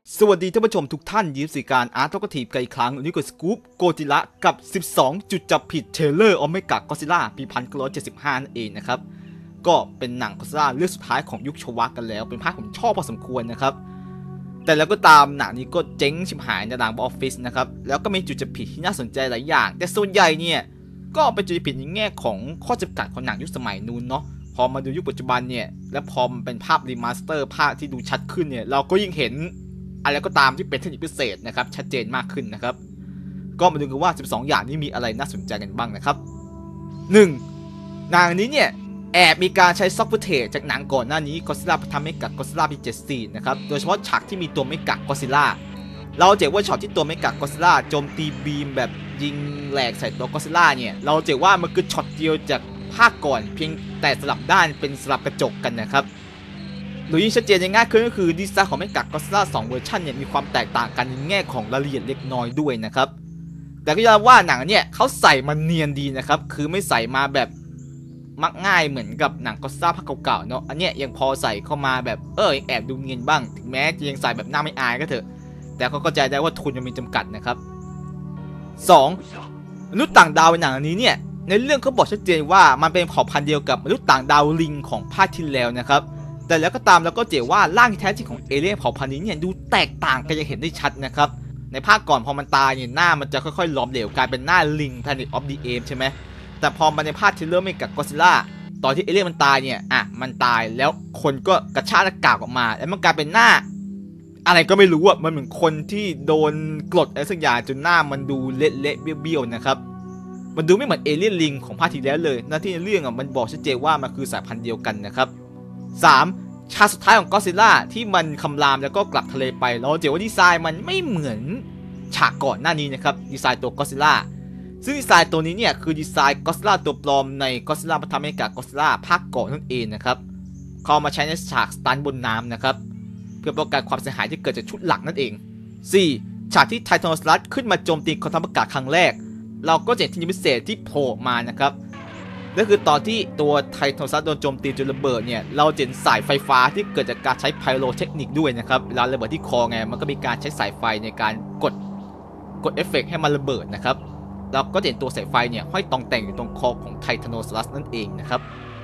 สวัสดีท่านผู้ชมทุกท่านยินดีการอาร์ตก็ทีกันอีกครั้งวันนี้ก็สกู๊ปโกจิระกับ 12 จุดจับผิดเทเลอร์โอเมก้าก็ซิล่าปี 1975 นั่นเองนะครับก็เป็นหนังก็ซิล่าเรื่องสุดท้ายของยุคชวะกันแล้วเป็นภาคผมชอบพอสมควรนะครับแต่แล้วก็ตามหนังนี้ก็เจ๊งชิบหายในหนังบออฟฟิศนะครับแล้วก็มีจุดจับผิดที่น่าสนใจหลายอย่างแต่ส่วนใหญ่เนี่ยก็เป็นจุดจับผิดในแง่ของข้อจำกัดของหนังยุคสมัยนู้นเนาะพอมาดูยุคปัจจุบันเนี่ยและพอมันเป็นภาพรีมาสเตอร์ภาพที่ดูชัดขึ้นเนี่ยเราก็ยิ่งเห็นอะไรก็ตามที่เป็นเทคนิคพิเศษนะครับชัดเจนมากขึ้นนะครับก็มาดูกันว่า12อย่างนี้มีอะไรน่าสนใจกันบ้างนะครับ 1. หนังนี้เนี่ยแอบมีการใช้ซ็อกฟุตเทจจากหนังก่อนหน้านี้ก็อดซิลล่าพัฒนาเมกะก็อดซิลล่าปี 74นะครับโดยเฉพาะฉากที่มีตัวเมกะก็อดซิลล่าเราเจอว่าช็อตที่ตัวเมกะก็อดซิลล่าโจมตีบีมแบบยิงแหลกใส่ตัวก็อดซิลล่าเนี่ยเราเจอว่ามันคือช็อตเดียวจากภาคก่อนเพียงแต่สลับด้านเป็นสลับกระจกกันนะครับหรือยิ่งชัดเจนง่ายขึ้นก็คือดีไซน์ของเมกะก็อดซิลล่า2เวอร์ชันเนี่ยมีความแตกต่างกันในแง่ของรายละเอียดเล็กน้อยด้วยนะครับแต่ก็ยอมว่าหนังเนี่ยเขาใส่มาเนียนดีนะครับคือไม่ใส่มาแบบมักง่ายเหมือนกับหนังก็อดซิลล่าภาคเก่าๆเนาะอันเนี้ยยังพอใส่เข้ามาแบบแอบดูเนียนบ้างถึงแม้จะยังใส่แบบหน้าไม่อายก็เถอะแต่เขาเข้าใจได้ว่าทุนยังมีจำกัดนะครับ 2. มนุษย์ต่างดาวในหนังนี้เนี่ยในเรื่องเขาบอกชัดเจนว่ามันเป็นเผ่าพันธุ์เดียวกับมนุษย์ต่างดาวลิงของภาคที่แล้วนะครับแต่แล้วก็ตามแล้วก็เจอว่าร่างที่แท้จริงของเอเลี่ยนเผ่าพันธุ์นี้เนี่ยดูแตกต่างกันอย่างเห็นได้ชัดนะครับในภาคก่อนพอมันตายเนี่ยหน้ามันจะค่อยๆล้อมเหลวกลายเป็นหน้าลิง Planet of the Apes ใช่ไหมแต่พอมาในภาคเทเลอร์เมกะก็อดซิลล่าตอนที่เอเลี่ยนมันตายเนี่ยมันตายแล้วคนก็กระชากหน้ากากออกมาแล้วมันกลายเป็นหน้าอะไรก็ไม่รู้อ่ะมันเหมือนคนที่โดนกดอะไรสักอย่างจนหน้ามันดูเละๆเบี้ยวๆนะครับมันดูไม่เหมือนเอเลี่ยนลิงของภาคที่แล้วเลยนะที่ในเรื่องมันบอกชัดเจนว่ามันคือสายพันธุ์เดียวกันนะครับ 3. ฉากสุดท้ายของก็อดซิลล่าที่มันคำรามแล้วก็กลับทะเลไปเราเจอว่าดีไซน์มันไม่เหมือนฉากก่อนหน้านี้นะครับดีไซน์ตัวก็อดซิลล่าซึ่งดีไซน์ตัวนี้เนี่ยคือดีไซน์ก็อดซิลล่าตัวปลอมในก็อดซิลล่าพัฒนาเมกะก็อดซิลล่าภาคก่อนนั่นเองนะครับเขามาใช้ในฉากสตันบนน้ำนะครับเพื่อป้องกันความเสียหายที่เกิดจากชุดหลักนั่นเอง 4. ฉากที่ไททานอสลัสขึ้นมาโจมตีกองทัพอากาศครั้งแรกเราก็เห็นที่พิเศษที่โผล่มานะครับนั่นคือตอนที่ตัวไททานอสลัสโดนโจมตีจนระเบิดเนี่ยเราเห็นสายไฟฟ้าที่เกิดจากการใช้ไพโรเทคนิคด้วยนะครับเวลาระเบิดที่คอไงมันก็มีการใช้สายไฟในการกดเอฟเฟกต์ให้มันระเบิดนะครับเราก็เห็นตัวสายไฟเนี่ยห้อยตองแต่งอยู่ตรงคอของไททานอสลัสนั่นเองนะครับ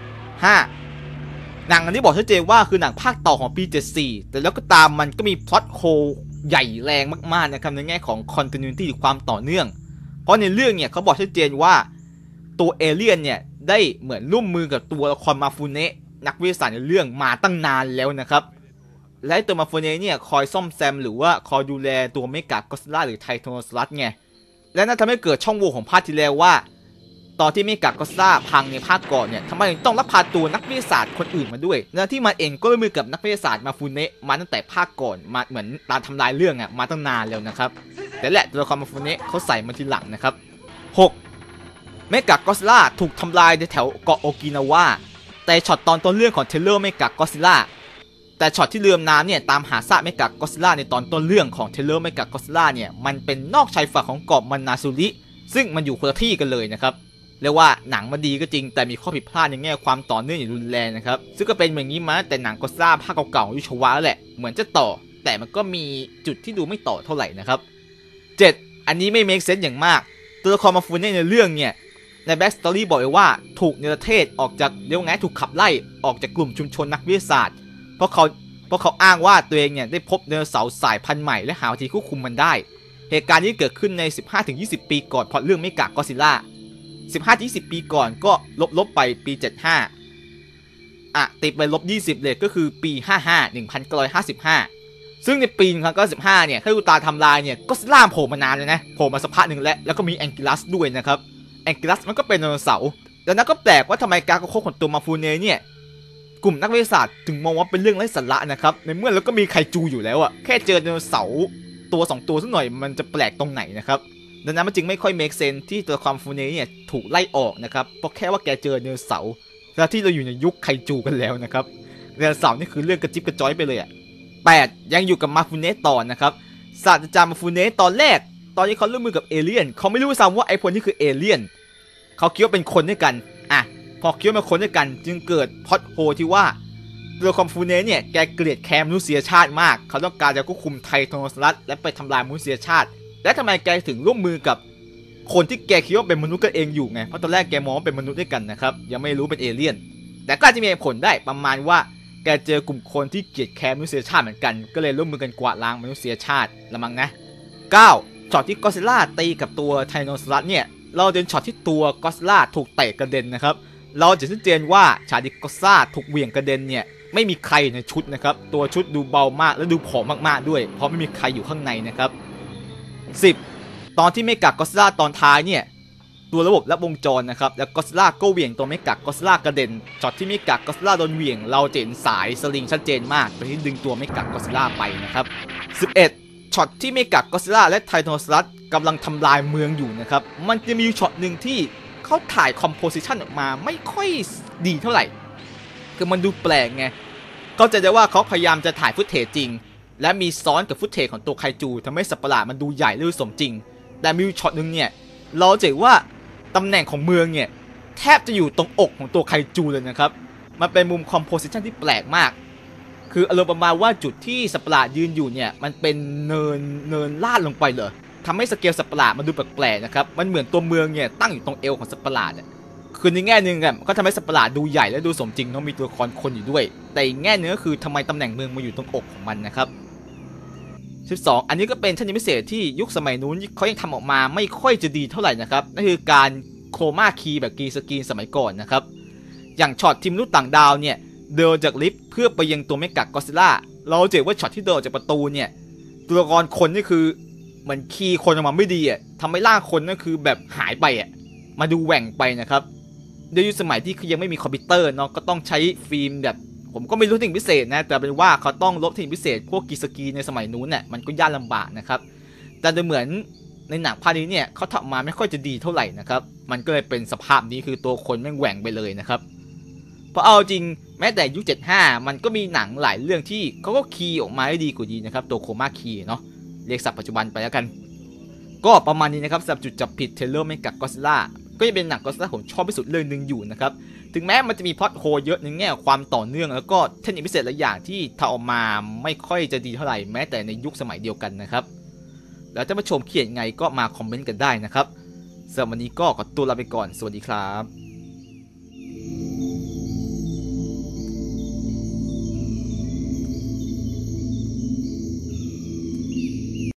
5. หนังอันนี้บอกชัดเจนว่าคือหนังภาคต่อของปี 74แต่แล้วก็ตามมันก็มีพล็อตโฮลใหญ่แรงมากๆนะครับในแง่ของ continuity หรือความต่อเนื่องเพราะในเรื่องเนี่ยเขาบอกชัดเจนว่าตัวเอเลี่ยนเนี่ยได้เหมือนร่วมมือกับตัวละครมาฟูเนะนักวิทยาศาสตร์ในเรื่องมาตั้งนานแล้วนะครับและตัวมาฟูเนะเนี่ยคอยซ่อมแซมหรือว่าคอยดูแลตัวเมกะก็อดซิลล่าหรือไททานอสลัสไงและนั่นทำให้เกิดช่องโหว่ของภาคที่แล้วว่าตอนที่เมกะก็อดซิลล่าพังในภาคก่อนเนี่ยทำไมต้องรับพาตัวนักวิทยาศาสตร์คนอื่นมาด้วยและที่มันเองก็ร่วมมือกับนักวิทยาศาสตร์มาฟูเนะมาตั้งแต่ภาคก่อนมาเหมือนตามทำลายเรื่องมาตั้งนานแล้วนะครับแต่แหละตัวละครมาฟูเนะเขาใส่มาทีหลังนะครับ 6. เมกะก็อดซิลล่าถูกทำลายในแถวเกาะโอกินาวาแต่ช็อตตอนต้นเรื่องของเทเลอร์เมกะก็อดซิลล่าแต่ช็อตที่เรือน้ำเนี่ยตามหาซากเมกะก็อดซิลล่าในตอนต้นเรื่องของเทเลอร์เมกะก็อดซิลล่าเนี่ยมันเป็นนอกชายฝั่งของเกาะมันนาซูริซึ่งมันอยู่คนละที่กันเลยนะครับเรียกว่าหนังมันดีก็จริงแต่มีข้อผิดพลาดในแง่ความต่อเนื่องอย่างรุนแรงนะครับซึ่งก็เป็นอย่างนี้มาแต่หนังก็อดซิลล่าภาคเก่าๆของยุชวะแหละเหมือนจะต่อแต่มันก็มีจุดที่ดูไม่ต่อเท่าไหร่นะครับ 7. อันนี้ไม่เมคเซนส์อย่างมากตัวละครมาฟูเน่ในเรื่องเนี่ยในแบ็กสตอรี่บอกไว้ว่าถูกเนรเทศออกจากเรียกว่าไงถูกขับไล่ออกจากกลุ่มชุมชนนักวิทยาศาสตร์เพราะเขาอ้างว่าตัวเองเนี่ยได้พบไดโนเสาร์สายพันธุ์ใหม่และหาวิธีควบคุมมันได้เหตุการณ์นี้เกิดขึ้นใน 15-20 ปีก่อนพอเรื่องเมกะก็อดซิลล่า 15-20 ปีก่อนก็ลบไปปี 75ติดไป-20เลยก็คือปี 1955 ซึ่งในปี 1995 เนี่ยถ้าดูตาทำลายเนี่ยก็อดซิลล่าโผล่มานานเลยนะโผล่มาสักพักหนึ่งแล้วก็มีแองกิลัสด้วยนะครับแองกิลัสมันก็เป็นไดโนเสาร์แล้วนั่นก็แปลกว่าทำไมการโค้ชของตัวมาฟูเน่เนี่ยกลุ่มนักวิทยาศาสตร์ถึงมองว่าเป็นเรื่องไร้สาระนะครับในเมื่อเราก็มีไคจูอยู่แล้วอะแค่เจอไดโนเสาร์ตัว2ตัวสักหน่อยมันจะแปลกตรงไหนนะครับดังนั้นมันจึงไม่ค่อยเมคเซนส์ที่ตัวมาฟูเน่เนี่ยถูกไล่ออกนะครับเพราะแค่ว่าแกเจอไดโนเสาร์แล้วที่เราอยู่ในยุคไคจูกันแล้วนะครับไดโนเสาร์นี่คือเรื่องกระจิบกระจ้อยไปเลยอะ 8. ยังอยู่กับมาฟูเนะต่อนะครับศาสตราจารย์มาฟูเนะตอนที่เขาร่วมมือกับเอเลี่ยนเขาไม่รู้ซ้ำว่าไอ้พวกนี้คือเอเลี่ยนเขาคิดว่าเป็นคนด้วยกันพอคิดว่าเป็นคนด้วยกันจึงเกิดพล็อตโฮที่ว่าตัวคอมฟูเนเนี่ยแกเกลียดแค้นมนุษยชาติมากเขาต้องการจะควบคุมไทโทโนซอรัสและไปทำลายมนุษยชาติและทำไมแกถึงร่วมมือกับคนที่แกคิดว่าเป็นมนุษย์กันเองอยู่ไงเพราะตอนแรกแกมองว่าเป็นมนุษย์ด้วยกันนะครับยังไม่รู้เป็นเอเลี่ยนแต่ก็อาจจะมีผลได้ประมาณว่าแกเจอกลุ่มคนที่เกลียดแค้นมนุษยชาติเหมือนกันก็เลยร่วมมือกันกวาดล้างมนุษยชาติละมั้งนะ9ช็อตที่ก็อดซิลล่าตีกับตัวไทโนซอรัสเนี่ยเราเดินช็อตที่ตัวก็อดซิลล่าถูกเตะกระเด็นนะครับเราจะชัดเจนว่าฉากที่ก็อดซิลล่าถูกเหวี่ยงกระเด็นเนี่ยไม่มีใครในชุดนะครับตัวชุดดูเบามากและดูผอมมากๆด้วยเพราะไม่มีใครอยู่ข้างในนะครับ10ตอนที่เมกะก็อดซิลล่าตอนท้ายเนี่ยตัวระบบและวงจรนะครับแล้วก็อดซิลล่าก็เหวี่ยงตัวเมกะก็อดซิลล่ากระเด็นช็อตที่เมกะก็อดซิลล่าโดนเหวี่ยงเราจะเห็นสายสลิงชัดเจนมากไปที่ดึงตัวเมกะก็อดซิลล่าไปนะครับ11ช็อตที่เมกะก็อดซิลล่าและไทโทโนซอรัสกำลังทำลายเมืองอยู่นะครับมันจะมีช็อตหนึ่งที่เขาถ่ายคอมโพสิชันออกมาไม่ค่อยดีเท่าไหร่คือมันดูแปลกไงเข้าใจได้ว่าเขาพยายามจะถ่ายฟุตเทจจริงและมีซ้อนกับฟุตเทจของตัวไคจูทำให้สัตว์ประหลาดมันดูใหญ่และดูสมจริงแต่มีช็อตหนึ่งเนี่ยเราจะเห็นว่าตำแหน่งของเมืองเนี่ยแทบจะอยู่ตรงอกของตัวไคจูเลยนะครับมันเป็นมุมคอมโพสิชันที่แปลกมากคืออารมณ์ประมาณว่าจุดที่สัตว์ประหลาดยืนอยู่เนี่ยมันเป็นเนินลาดลงไปเลยทำให้สเกลสัตว์ประหลาดมันดูแปลกๆนะครับมันเหมือนตัวเมืองเนี่ยตั้งอยู่ตรงเอวของสัตว์ประหลาดคือในแง่นึงก็ทำให้สัตว์ประหลาดดูใหญ่และดูสมจริงเนาะมีตัวละครคนอยู่ด้วยแต่อีกแง่นึงก็คือทำไมตำแหน่งเมืองมาอยู่ตรงอกของมันนะครับ12อันนี้ก็เป็นชั้นพิเศษที่ยุคสมัยนู้นเขายังทำออกมาไม่ค่อยจะดีเท่าไหร่นะครับนั่นคือการโครมาคีย์แบบกรีนสกรีนสมัยก่อนนะครับอย่างช็อตทีมมนุษย์ต่างดาวเนี่ยเดินจากลิฟต์เพื่อไปยังตัวเมกะก็อดซิลล่าเราเจอว่าช็อตที่เดินจากประตูเนี่ยตัวละครคนนี่คือเหมือนคีย์คนออกมาไม่ดีทำให้ร่างคนนั่นคือแบบหายไปมาดูแหว่งไปนะครับโดยยุคสมัยที่ยังไม่มีคอมพิวเตอร์เนาะก็ต้องใช้ฟิล์มแบบผมก็ไม่รู้เทคนิคพิเศษนะแต่เป็นว่าเขาต้องลบเทคนิคพิเศษพวกกรีนสกรีนในสมัยนู้นเนี่ยมันก็ยากลำบากนะครับแต่ดูเหมือนในหนังภาคนี้เนี่ยเขาทำมาไม่ค่อยจะดีเท่าไหร่นะครับมันก็เลยเป็นสภาพนี้คือตัวคนแม่งแหว่งไปเลยนะครับเพราะเอาจริงแม้แต่ยุค75มันก็มีหนังหลายเรื่องที่เขาก็คีย์ออกมาได้ดีกว่าดีนะครับตัวโคม่าคีย์เนาะเรียกศัพท์ปัจจุบันไปแล้วกันก็ประมาณนี้นะครับสำหรับจุดจับผิดเทเลอร์เมกะก็อดซิลล่าก็จะเป็นหนังก็อดซิลล่าผมชอบที่สุดเรื่องนึงอยู่นะครับถึงแม้มันจะมีพล็อตโฮเยอะในแง่ความต่อเนื่องแล้วก็เทคนิคพิเศษหลายอย่างที่ทำออกมาไม่ค่อยจะดีเท่าไหร่แม้แต่ในยุคสมัยเดียวกันนะครับแล้วท่านผู้ชมคิดยังไงก็มาคอมเมนต์กันได้นะครับสำหรับวันนี้ก็ขอตัวลาไปก่อนสวัสดีครับ